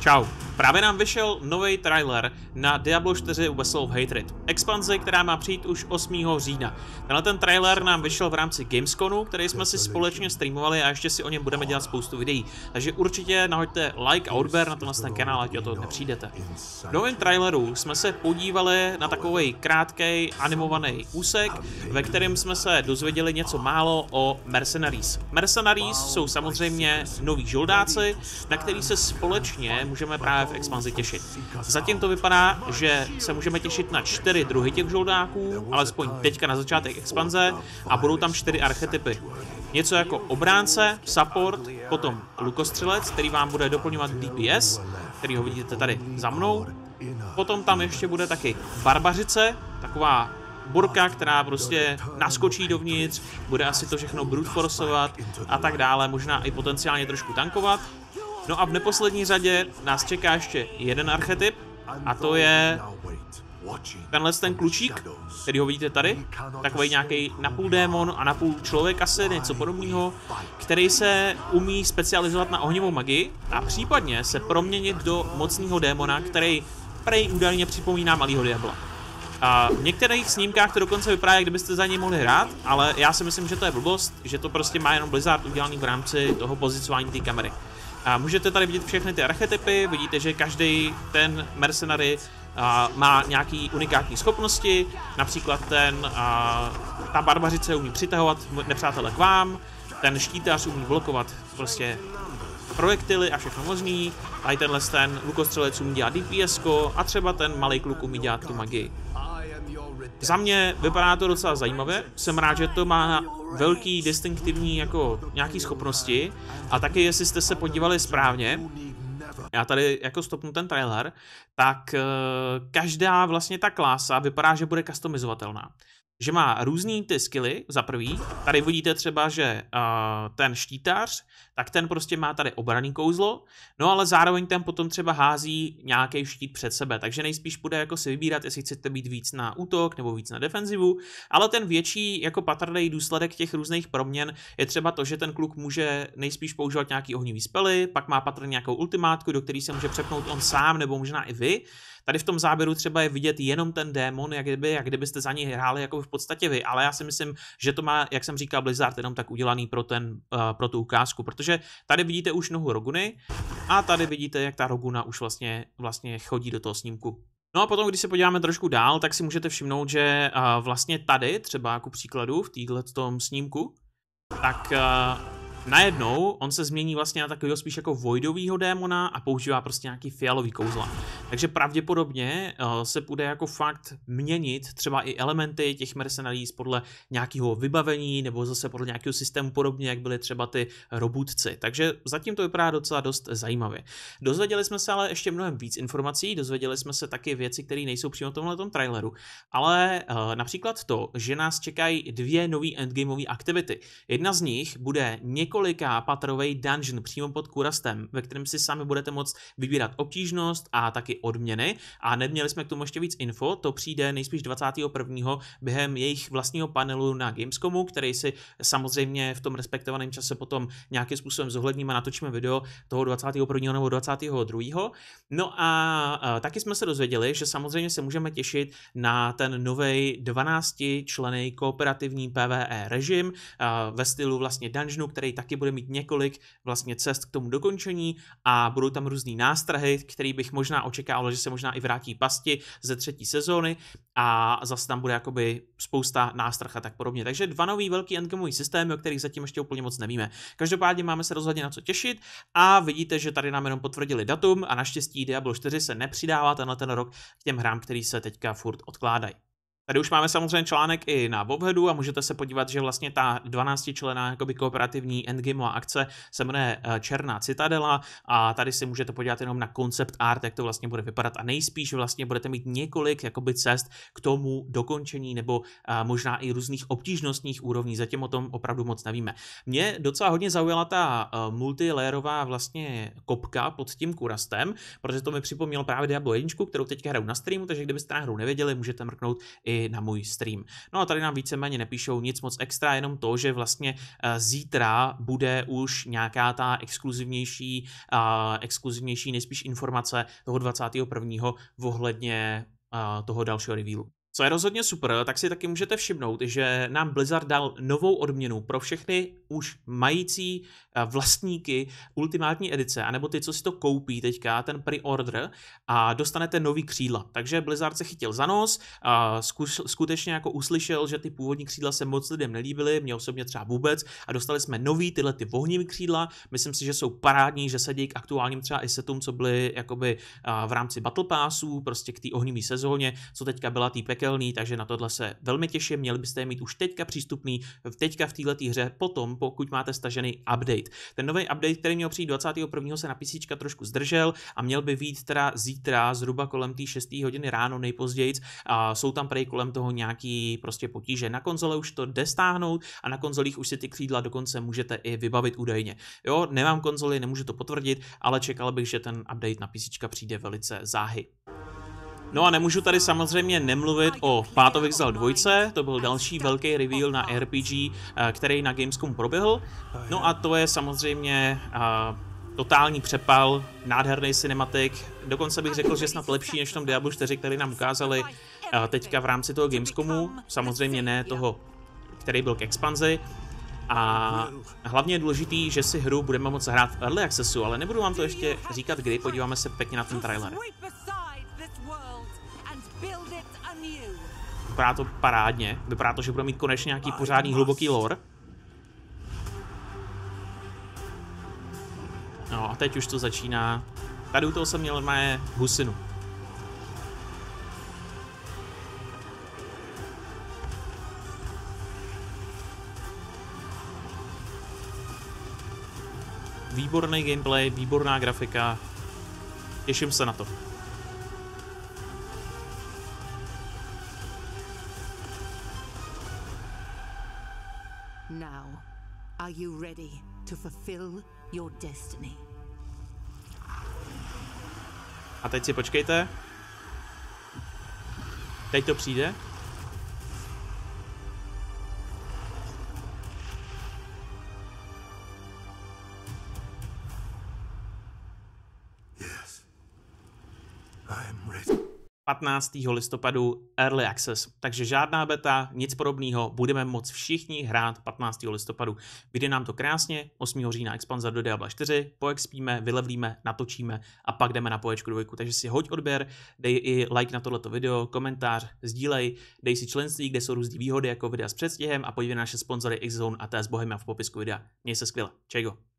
Čau. Právě nám vyšel nový trailer na Diablo 4 Vessel of Hatred, expanzi, která má přijít už 8. října. Tenhle ten trailer nám vyšel v rámci Gamesconu, který jsme si společně streamovali a ještě si o něm budeme dělat spoustu videí. Takže určitě nahoďte like a odběr na tenhle kanál, ať o to nepřijdete. V novém traileru jsme se podívali na takový krátký animovaný úsek, ve kterém jsme se dozvěděli něco málo o Mercenaries. Mercenaries jsou samozřejmě noví žoldáci, na který se společně můžeme právě v expanzi těšit. Zatím to vypadá, že se můžeme těšit na 4 druhy těch žoldáků, alespoň teďka na začátek expanze, a budou tam 4 archetypy. Něco jako obránce, support, potom lukostřelec, který vám bude doplňovat DPS, který ho vidíte tady za mnou. Potom tam ještě bude taky barbařice, taková burka, která prostě naskočí dovnitř, bude asi to všechno brute forceovat a tak dále, možná i potenciálně trošku tankovat. No a v neposlední řadě nás čeká ještě jeden archetyp, a to je ten klučík, který ho vidíte tady, takový nějaký napůl démon a napůl člověk asi, něco podobného, který se umí specializovat na ohnivou magii a případně se proměnit do mocného démona, který prej údajně připomíná malýho diabla. A v některých snímkách to dokonce vypadá, jak kdybyste za něj mohli hrát, ale já si myslím, že to je blbost, že to prostě má jenom Blizzard udělaný v rámci toho pozicování té kamery. A můžete tady vidět všechny ty archetypy, vidíte, že každý ten mercenary má nějaký unikátní schopnosti, například ta barbařice umí přitahovat nepřátele k vám, ten štítař umí blokovat prostě projektily a všechno možný, tady ten lukostřelec umí dělat DPS a třeba ten malý kluk umí dělat tu magii. Za mě vypadá to docela zajímavě, jsem rád, že to má velký distinktivní jako nějaký schopnosti a taky jestli jste se podívali správně, já tady jako stopnu ten trailer, tak každá vlastně ta klasa vypadá, že bude customizovatelná. Že má různý ty skilly, za prvý, tady vidíte třeba, že ten štítař, tak ten prostě má tady obranný kouzlo, no ale zároveň tam potom třeba hází nějaký štít před sebe, takže nejspíš bude jako si vybírat, jestli chcete být víc na útok nebo víc na defenzivu, ale ten větší jako patrný důsledek těch různých proměn je třeba to, že ten kluk může nejspíš používat nějaký ohnivý spely, pak má patrně nějakou ultimátku, do který se může přepnout on sám nebo možná i vy. Tady v tom záběru třeba je vidět jenom ten démon, jak kdybyste za něj hráli jako v podstatě vy, ale já si myslím, že to má, jak jsem říkal, Blizzard jenom tak udělaný pro tu ukázku, protože tady vidíte už nohu Roguny a tady vidíte, jak ta Roguna už vlastně chodí do toho snímku. No a potom, když se podíváme trošku dál, tak si můžete všimnout, že vlastně tady, třeba jako příkladu v této snímku, tak najednou on se změní vlastně na takového spíš jako voidovýho démona a používá prostě nějaký fialový kouzla. Takže pravděpodobně se bude jako fakt měnit třeba i elementy těch mercenaries podle nějakého vybavení nebo zase podle nějakého systému podobně, jak byly třeba ty robotci. Takže zatím to vypadá docela dost zajímavě. Dozvěděli jsme se ale ještě mnohem víc informací, dozvěděli jsme se taky věci, které nejsou přímo v tomhletom traileru, ale například to, že nás čekají 2 nový endgameové aktivity. Jedna z nich bude několika patrový dungeon přímo pod Kurastem, ve kterém si sami budete moct vybírat obtížnost a taky odměny. A neměli jsme k tomu ještě víc info, to přijde nejspíš 21. během jejich vlastního panelu na Gamescomu, který si samozřejmě v tom respektovaném čase potom nějakým způsobem zohledníme a natočíme video toho 21. nebo 22. No a taky jsme se dozvěděli, že samozřejmě se můžeme těšit na ten nový 12členný kooperativní PvE režim ve stylu vlastně dungeonu, který taky bude mít několik vlastně cest k tomu dokončení a budou tam různý nástrahy, který bych možná očekával, že se možná i vrátí pasti ze 3. sezóny a zase tam bude jakoby spousta nástrah a tak podobně. Takže 2 nový velký endgameový systémy, o kterých zatím ještě úplně moc nevíme. Každopádně máme se rozhodně na co těšit a vidíte, že tady nám jenom potvrdili datum a naštěstí Diablo 4 se nepřidává ten rok k těm hrám, který se teďka furt odkládají. Tady už máme samozřejmě článek i na Bobheadu a můžete se podívat, že vlastně ta 12členná jakoby kooperativní endgameová akce se jmenuje Černá citadela a tady si můžete podívat jenom na concept art, jak to vlastně bude vypadat a nejspíš vlastně budete mít několik jakoby cest k tomu dokončení nebo možná i různých obtížnostních úrovní, zatím o tom opravdu moc nevíme. Mě docela hodně zaujala ta multilayerová vlastně kopka pod tím Kurastem, protože to mi připomnělo právě Diablo 1, kterou teďka hraju na streamu, takže kdybyste na hru nevěděli, můžete mrknout i i na můj stream. No a tady nám víceméně nepíšou nic moc extra, jenom to, že vlastně zítra bude už nějaká ta exkluzivnější nejspíš informace toho 21. ohledně toho dalšího revealu. Co je rozhodně super, tak si taky můžete všimnout, že nám Blizzard dal novou odměnu pro všechny už mající vlastníky ultimátní edice, anebo ty, co si to koupí teďka, ten pre-order, a dostanete nový křídla. Takže Blizzard se chytil za nos, skutečně jako uslyšel, že ty původní křídla se moc lidem nelíbily, mě osobně třeba vůbec, a dostali jsme nový tyhle ty ohnivý křídla. Myslím si, že jsou parádní, že sedí k aktuálním třeba i setům, co byly jakoby v rámci Battle Passů, prostě k té ohnivý sezóně, co teďka byla tý pekelný, takže na tohle se velmi těším, měli byste je mít už teďka přístupný, teďka v této hře, potom, pokud máte stažený update. Ten nový update, který měl přijít 21. se na PC trošku zdržel a měl by vyjít teda zítra zhruba kolem té 6. hodiny ráno nejpozději. A jsou tam prej kolem toho nějaký prostě potíže. Na konzole už to jde stáhnout a na konzolích už si ty křídla dokonce můžete i vybavit údajně. Jo, nemám konzoli, nemůžu to potvrdit, ale čekal bych, že ten update na PC přijde velice záhy. No a nemůžu tady samozřejmě nemluvit o Path of Exile 2, to byl další velký reveal na RPG, který na Gamescomu proběhl. No a to je samozřejmě totální přepal, nádherný cinematik, dokonce bych řekl, že snad lepší než v tom Diablo 4, který nám ukázali teďka v rámci toho Gamescomu, samozřejmě ne toho, který byl k expanzi. A hlavně je důležitý, že si hru budeme moct hrát v Early Accessu, ale nebudu vám to ještě říkat kdy, podíváme se pěkně na ten trailer. Vypadá to parádně, vypadá to, že bude mít konečně nějaký pořádný hluboký lore. No a teď už to začíná. Tady u toho jsem měl mé husinu. Výborný gameplay, výborná grafika. Těším se na to. Now, are you ready to fulfill your destiny? A teď si počkejte. Teď to přijde. Yes. I am ready. 15. listopadu Early Access, takže žádná beta, nic podobného, budeme moct všichni hrát 15. listopadu. Vyjde nám to krásně, 8. října expanze do Diabla 4, poexpíme, vylevlíme, natočíme a pak jdeme na Poečku 2. Takže si hoď odběr, dej i like na tohleto video, komentář, sdílej, dej si členství, kde jsou různé výhody jako videa s předstihem a podívej na naše sponzory Xzone a TS Bohemia v popisku videa. Měj se skvěle, čejgo.